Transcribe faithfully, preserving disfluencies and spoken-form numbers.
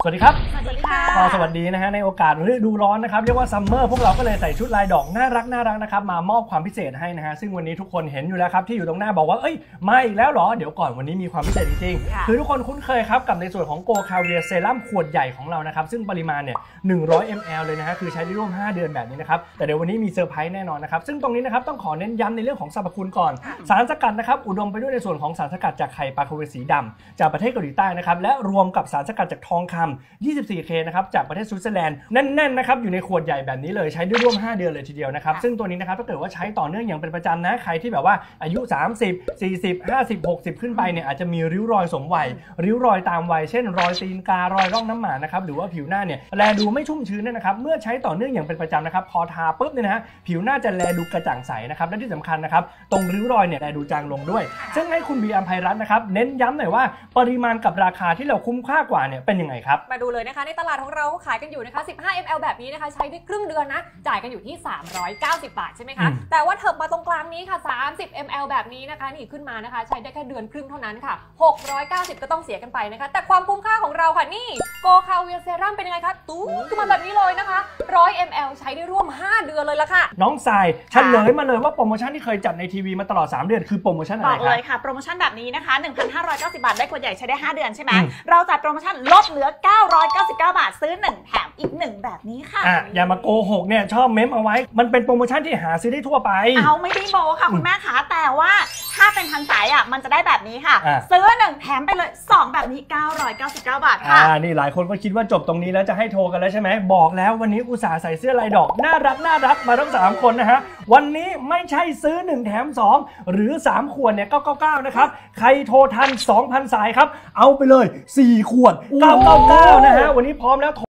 สวัสดีครับสวัสดีค่ะก็สวัสดีนะฮะในโอกาสฤดูร้อนนะครับเรียกว่าซัมเมอร์พวกเราก็เลยใส่ชุดลายดอกน่ารักน่ารักนะครับมามอบความพิเศษให้นะฮะซึ่งวันนี้ทุกคนเห็นอยู่แล้วครับที่อยู่ตรงหน้าบอกว่าเอ้ยมาอีกแล้วเหรอเดี๋ยวก่อนวันนี้มีความพิเศษจริงๆคือทุกคนคุ้นเคยครับกับในส่วนของโกคาเวียเซรั่มขวดใหญ่ของเรานะครับซึ่งปริมาณเนี่ยหนึ่งร้อยมิลลิลิตร เลยนะฮะคือใช้ได้ร่วมห้าเดือนแบบนี้นะครับแต่เดี๋ยววันนี้มีเซอร์ไพรส์แน่นอนนะครับซึ่งตรงนี้นะครับต้องขอเน้นย้ำในเรื่องของสรรพคุณก่อนสารสกัดนะครับอุดมไปด้วยในส่วนของสารสกัดจากไข่ปลาคาเวียสีดำจากประเทศเกาหลีใต้นะครับและรวมกับสารสกัดจากทองคำ ยี่สิบสี่เค นะครับจากประเทศสวิตเซอร์แลนด์แน่นๆนะครับอยู่ในขวดใหญ่แบบนี้เลยใช้ได้ร่วมห้าเดือนเลยทีเดียวนะครับซึ่งตัวนี้นะครับถ้าเกิดว่าใช้ต่อเนื่องอย่างเป็นประจำนะใครที่แบบว่าอายุสามสิบ สี่สิบ ห้าสิบ หกสิบขึ้นไปเนี่ยอาจจะมีริ้วรอยสมวัยริ้วรอยตามวัยเช่นรอยตีนการอยร่องน้ำหมานะครับหรือว่าผิวหน้าเนี่ยแลดูไม่ชุ่มชื้นนะครับเมื่อใช้ต่อเนื่องอย่างเป็นประจำนะครับพอทาปุ๊บเนี่ยนะฮะผิวหน้าจะแลดูกระจ่างใสนะครับและที่สำคัญนะครับตรงริ้วรอยเนี่ยแลดูจางลงด้วยซึ่งให้คุณบีอัมไพรัตน์นะครับเน้นย้ำหน่อยว่าปริมาณกับราคาที่เราคุ้มค่ากว่าเนี่ยเป็นยังไงครับมาดูเลยนะคะในตลาดของเราขายกันอยู่นะคะสิบห้ามิลลิลิตร แบบนี้นะคะใช้ได้ครึ่งเดือนนะจ่ายกันอยู่ที่สามร้อยเก้าสิบบาทใช่ไหมคะแต่ว่าเถิบมาตรงกลางนี้ค่ะสามสิบมิลลิลิตร แบบนี้นะคะนี่ขึ้นมานะคะใช้ได้แค่เดือนครึ่งเท่านั้นค่ะหกร้อยเก้าสิบก็ต้องเสียกันไปนะคะแต่ความคุ้มค่าของเราค่ะนี่โกคาเวียเซรั่มเป็นยังไงคะตู้ขึ้นมาแบบนี้เลยนะคะหนึ่งร้อยมิลลิลิตร ใช้ได้ร่วมห้าเดือนเลยละค่ะน้องทรายเฉลยมาเลยว่าโปรโมชั่นที่เคยจัดในทีวีมาตลอดสามเดือนคือโปรโมชั่นอะไรครับบอกเลยค่ะโปรโมชั่นแบบนี้นะคะ หนึ่งพันห้าร้อยเก้าสิบบาทได้ขวดใหญ่ใช้ได้ห้าเดือนใช่ไหมเราจัดโปรโมชั่นลดเหลือเก้าร้อยเก้าสิบเก้าบาทซื้อหนึ่งแถมอีกหนึ่งแบบนี้ค่ะอ่ะอย่ามาโกหกเนี่ยชอบเม้มเอาไว้มันเป็นโปรโมชั่นที่หาซื้อได้ทั่วไปเอาไม่ได้โมค่ะคุณแม่คะแต่ว่าถ้าเป็นทางสายอ่ะมันจะได้แบบนี้ค่ะซื้อหนึ่งแถมไปเลยสองแบบนี้เก้าร้อยเก้าสิบเก้าบาทค่ะอ่านี่หลายคนก็คิดว่าจบตรงนี้แล้วจะให้โทรกันแล้วใช่ไหมบอกแล้ววันนี้อุตส่าห์ใส่เสื้อลายดอกน่ารักน่ารักมาทั้งสามคนนะฮะวันนี้ไม่ใช่ซื้อหนึ่งแถมสองหรือสามขวดเนี่ยเก้าร้อยเก้าสิบเก้านะครับใครโทรทัน สองพัน สายครับเอาไปเลยสี่ขวดเก้าร้อยเก้าสิบเก้านะฮะวันนี้พร้อมแล้ว